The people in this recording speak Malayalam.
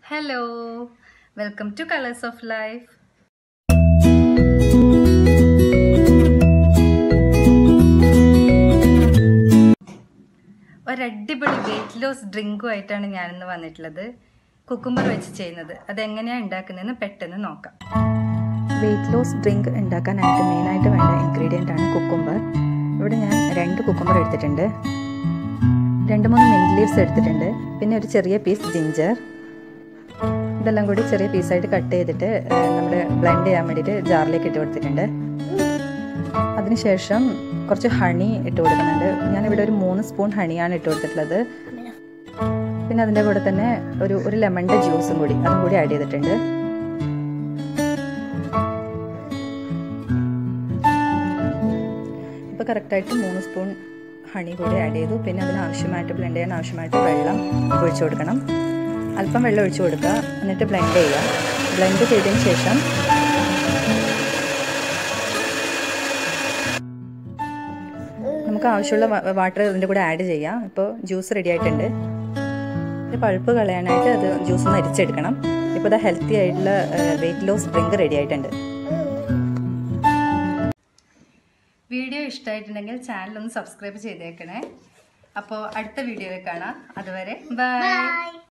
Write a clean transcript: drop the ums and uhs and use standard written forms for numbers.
Hello, welcome to Colors of Life. ഒരു അടിപൊളി വെയിറ്റ് ലോസ് ഡ്രിങ്കുമായിട്ടാണ് ഞാനിന്ന് വന്നിട്ടുള്ളത്. കുക്കുംബർ വെച്ച് ചെയ്യുന്നത്. അതെങ്ങനെയാണ് ഉണ്ടാക്കുന്നതെന്ന് പെട്ടെന്ന് നോക്കാം. വെയിറ്റ് ലോസ് ഡ്രിങ്ക് ഉണ്ടാക്കാനായിട്ട് മെയിനായിട്ട് വേണ്ട ഇൻഗ്രീഡിയൻ്റ് ആണ് കുക്കുംബർ. ഇവിടെ ഞാൻ 2 കുക്കുംബർ എടുത്തിട്ടുണ്ട്, 2-3 മിൻറ്റ് ലീവ്സ് എടുത്തിട്ടുണ്ട്, പിന്നെ ഒരു ചെറിയ പീസ് ജിഞ്ചർ. ഇതെല്ലാം കൂടി ചെറിയ പീസായിട്ട് കട്ട് ചെയ്തിട്ട് നമ്മുടെ ബ്ലെൻഡ് ചെയ്യാൻ വേണ്ടിയിട്ട് ജാറിലേക്ക് ഇട്ട് കൊടുത്തിട്ടുണ്ട്. അതിനുശേഷം കുറച്ച് ഹണി ഇട്ട് കൊടുക്കുന്നുണ്ട്. ഞാനിവിടെ ഒരു 3 സ്പൂൺ ഹണിയാണ് ഇട്ട് കൊടുത്തിട്ടുള്ളത്. പിന്നെ അതിൻ്റെ കൂടെ തന്നെ ഒരു ലെമണിൻ്റെ ജ്യൂസും കൂടി അതും കൂടി ആഡ് ചെയ്തിട്ടുണ്ട്. ഇപ്പോൾ കറക്റ്റായിട്ട് 3 സ്പൂൺ ഹണി കൂടി ആഡ് ചെയ്തു. പിന്നെ അതിനാവശ്യമായിട്ട് ബ്ലെൻഡ് ചെയ്യാൻ ആവശ്യമായിട്ട് വെള്ളം ഒഴിച്ചു കൊടുക്കണം. അല്പം വെള്ളം ഒഴിച്ചു കൊടുക്കുക, എന്നിട്ട് ബ്ലെൻഡ് ചെയ്യുക. ബ്ലെൻഡ് ചെയ്തതിന് ശേഷം നമുക്ക് ആവശ്യമുള്ള വാട്ടർ ഇതിൻ്റെ കൂടെ ആഡ് ചെയ്യാം. ഇപ്പോൾ ജ്യൂസ് റെഡി ആയിട്ടുണ്ട്. പഴുപ്പ് കളയാനായിട്ട് അത് ജ്യൂസ് ഒന്ന് അരിച്ചെടുക്കണം. ഇപ്പോൾ ഇത് ഹെൽത്തി ആയിട്ടുള്ള വെയിറ്റ് ലോസ് ഡ്രിങ്ക് റെഡി ആയിട്ടുണ്ട്. വീഡിയോ ഇഷ്ടമായിട്ടുണ്ടെങ്കിൽ ചാനൽ ഒന്ന് സബ്സ്ക്രൈബ് ചെയ്തേക്കണേ. അപ്പോൾ അടുത്ത വീഡിയോയിൽ കാണാം. അതുവരെ ബൈ.